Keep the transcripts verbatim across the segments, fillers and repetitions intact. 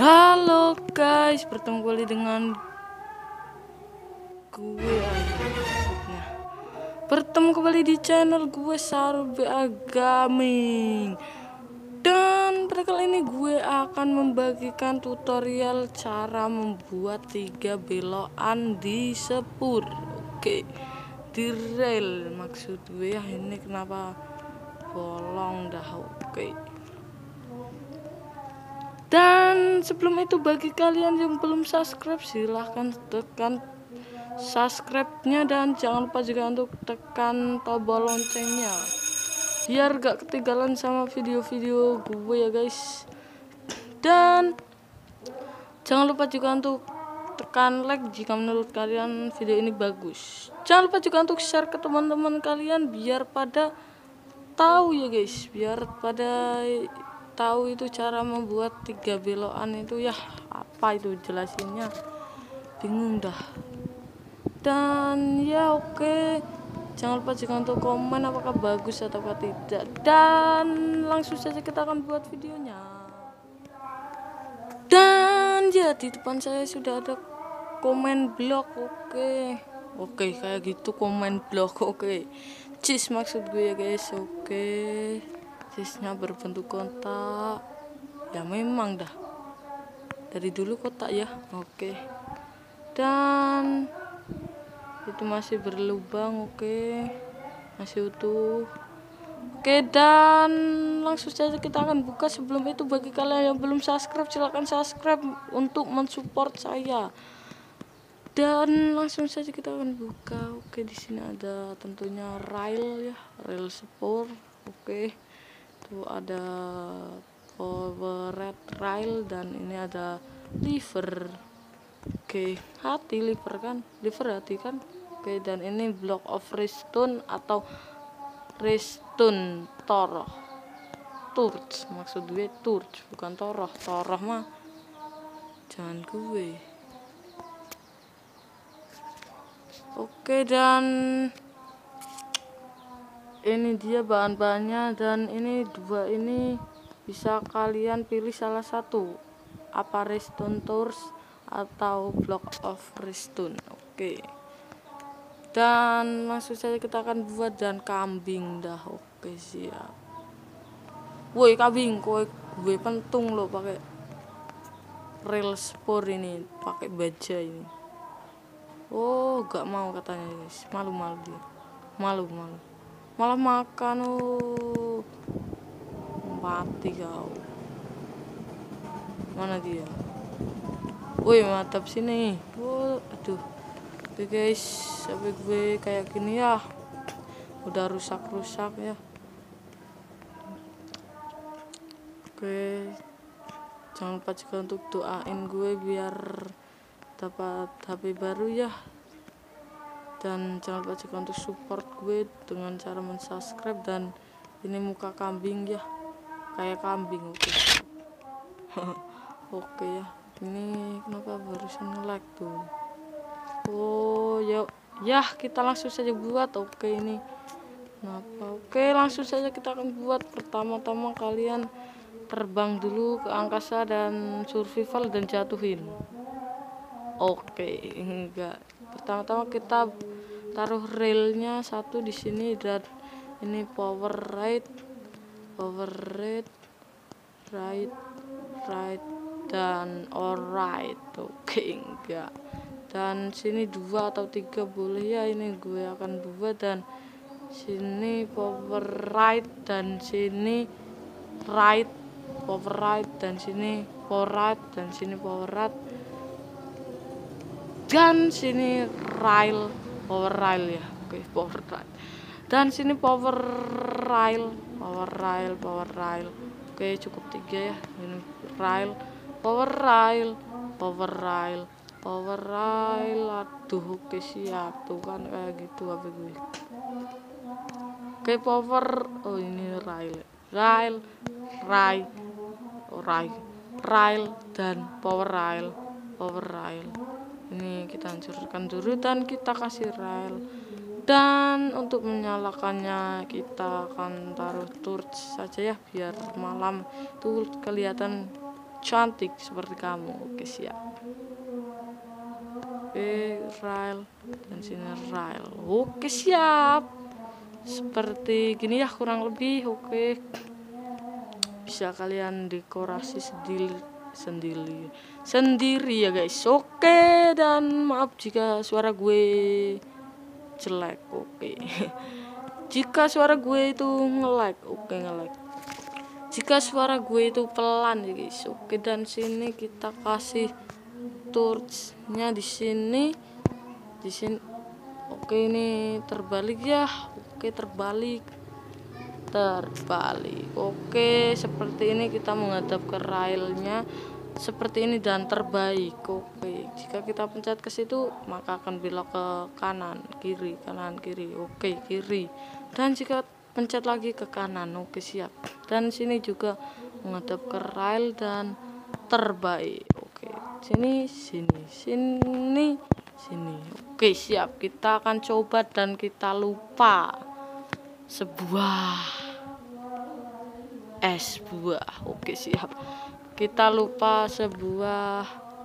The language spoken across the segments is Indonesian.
Halo guys, bertemu kembali dengan gue maksudnya. Bertemu kembali di channel gue Sarul B A Gaming. Dan pada kali ini gue akan membagikan tutorial cara membuat tiga belokan di sepur. Oke, di rel maksud gue ya. Ini kenapa bolong dah. Oke. Dan sebelum itu, bagi kalian yang belum subscribe, silahkan tekan subscribe-nya dan jangan lupa juga untuk tekan tombol loncengnya biar gak ketinggalan sama video-video gue ya guys. Dan jangan lupa juga untuk tekan like jika menurut kalian video ini bagus. Jangan lupa juga untuk share ke teman-teman kalian biar pada tahu ya guys, biar pada tahu itu cara membuat tiga belokan itu ya. Apa itu jelasinnya, bingung dah. Dan ya oke, okay. Jangan lupa juga untuk komen apakah bagus atau tidak. Dan langsung saja kita akan buat videonya. Dan ya di depan saya sudah ada komen blok. Oke okay. Oke okay, kayak gitu komen blok. Oke okay. Cheese maksud gue ya guys. Oke okay. Cheese-nya berbentuk kotak. Ya memang dah dari dulu kotak ya. Oke okay. Dan itu masih berlubang. Oke okay. Masih utuh. Oke, dan langsung saja kita akan buka. Sebelum itu, bagi kalian yang belum subscribe, silahkan subscribe untuk mensupport saya. Dan langsung saja kita akan buka. Oke, di sini ada tentunya rail ya, rail sepur. Oke, itu ada power rail dan ini ada lever. Oke, hati lever kan, lever hati kan. Oke, dan ini block of redstone atau redstone toroh, torch maksud gue, torch bukan toroh. Toroh mah jangan gue. Oke, dan ini dia bahan-bahannya, dan ini dua ini bisa kalian pilih salah satu, apa redstone torch atau block of redstone. Oke, dan langsung saja kita akan buat. Dan kambing dah. Oke, siap. Woi kambing, kowe gue pentung lo pakai rel spor ini, pakai baja ini. Oh gak mau katanya guys, malu malu dia, malu malu malah makan. Oh mati kau. Mana dia? Woi mantap sini. Oh aduh. Oke guys, sampai gue kayak gini ya, udah rusak-rusak ya. Oke, jangan lupa juga untuk doain gue biar dapat H P baru ya. Dan jangan lupa juga untuk support gue dengan cara mensubscribe. Dan ini muka kambing ya, kayak kambing. Oke. Oke ya, ini kenapa barusan nge-lag tuh. Oh ya, ya kita langsung saja buat. Oke, ini kenapa? Oke, langsung saja kita akan buat. Pertama-tama kalian terbang dulu ke angkasa dan survival dan jatuhin. Oke, enggak. Pertama-tama kita taruh railnya satu di sini, dan ini power right, power right, right, right, dan alright. Oke, enggak. Dan sini dua atau tiga boleh ya, ini gue akan buat. Dan sini power right, dan sini right, power right, dan sini power right, dan sini power right, dan sini rail, power rail ya. Oke, power right, dan sini power rail, power rail, power rail. Oke, cukup tiga ya. Ini rail, power rail, power rail, power rail. Aduh, oke siap tuh kan kayak gitu apa gue. Oke, power, oh ini rail, rail, rail, oh, rail, rail, dan power rail, power rail. Ini kita hancurkan dulu dan kita kasih rail. Dan untuk menyalakannya kita akan taruh torch saja ya, biar malam tuh kelihatan cantik seperti kamu. Oke, siap. Oke, rail dan sini rail. Oke, siap. Seperti gini ya kurang lebih. Oke, bisa kalian dekorasi sendiri sendiri sendiri ya guys. Oke, dan maaf jika suara gue jelek. Oke. Jika suara gue itu nge-lag. Oke, nge-lag. Jika suara gue itu pelan ya guys. Oke, dan sini kita kasih torchnya di sini. Di sini. Oke, ini terbalik ya. Oke, terbalik. Terbalik. Oke, seperti ini kita menghadap ke railnya. Seperti ini dan terbaik. Oke, jika kita pencet ke situ maka akan belok ke kanan, kiri, kanan, kiri. Oke, kiri. Dan jika pencet lagi ke kanan. Oke, siap. Dan sini juga menghadap ke rail dan terbaik. Oke, sini, sini, sini, sini. Oke, siap. Kita akan coba dan kita lupa sebuah es buah. Oke, siap. Kita lupa sebuah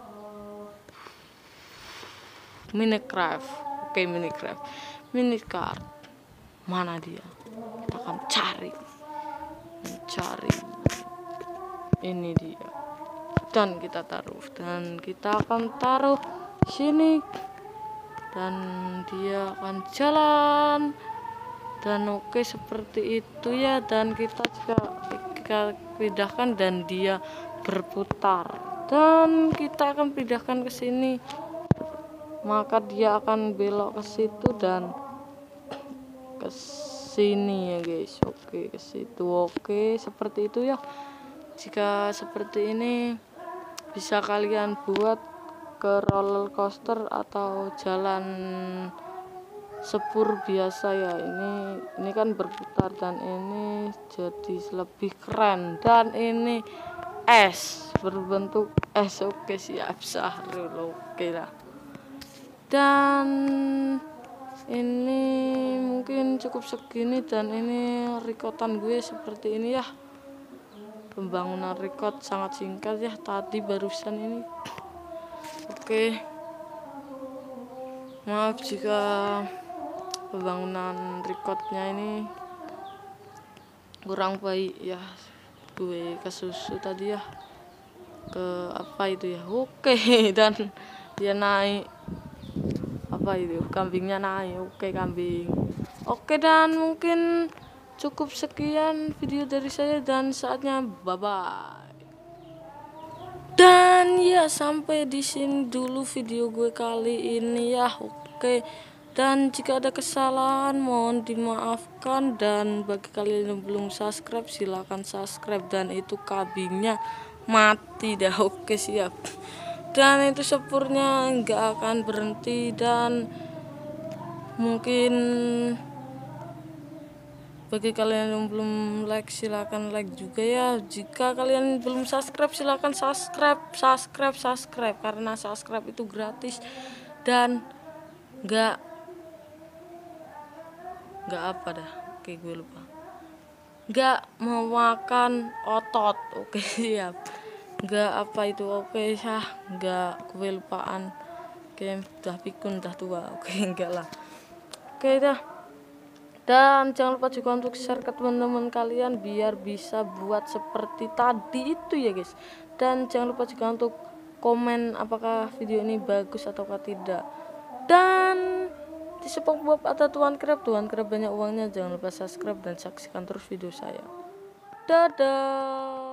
Minecraft. Oke, Minecraft. Minecraft. Mana dia? Kita akan cari. Mencari. Ini dia. Dan kita taruh. Dan kita akan taruh sini. Dan dia akan jalan. Dan oke, seperti itu ya. Dan kita juga kita pindahkan dan dia berputar. Dan kita akan pindahkan ke sini. Maka dia akan belok ke situ dan ke sini ya guys. Oke, ke situ. Oke, seperti itu ya. Jika seperti ini bisa kalian buat ke roller coaster atau jalan sepur biasa ya. Ini ini kan berputar dan ini jadi lebih keren. Dan ini es berbentuk es. Oke, siap. Sahrul. Oke lah. Dan ini mungkin cukup segini. Dan ini rekotan gue seperti ini ya. Pembangunan rekod sangat singkat ya tadi barusan ini. Oke, maaf jika pembangunan recordnya ini kurang baik ya. Gue ke susu tadi ya, ke apa itu ya. Oke, dan dia naik apa itu, kambingnya naik. Oke, kambing. Oke, dan mungkin cukup sekian video dari saya dan saatnya bye bye. Dan ya sampai di sini dulu video gue kali ini ya. Oke, dan jika ada kesalahan mohon dimaafkan. Dan bagi kalian yang belum subscribe silahkan subscribe. Dan itu kambingnya mati dah. Oke, siap. Dan itu sepurnya nggak akan berhenti. Dan mungkin bagi kalian yang belum like silahkan like juga ya. Jika kalian belum subscribe silahkan subscribe, subscribe, subscribe karena subscribe itu gratis dan nggak nggak apa dah. Oke, gue lupa. Nggak memakan otot. Oke, siap. Nggak apa itu. Oke, sah. Nggak gue lupaan. Oke, udah pikun, udah tua. Oke, enggak lah. Oke dah. Dan jangan lupa juga untuk share ke teman-teman kalian biar bisa buat seperti tadi itu ya guys. Dan jangan lupa juga untuk komen apakah video ini bagus atau tidak. Dan di SpongeBob ada Tuan Crab. Tuan Crab banyak uangnya. Jangan lupa subscribe dan saksikan terus video saya. Dadah.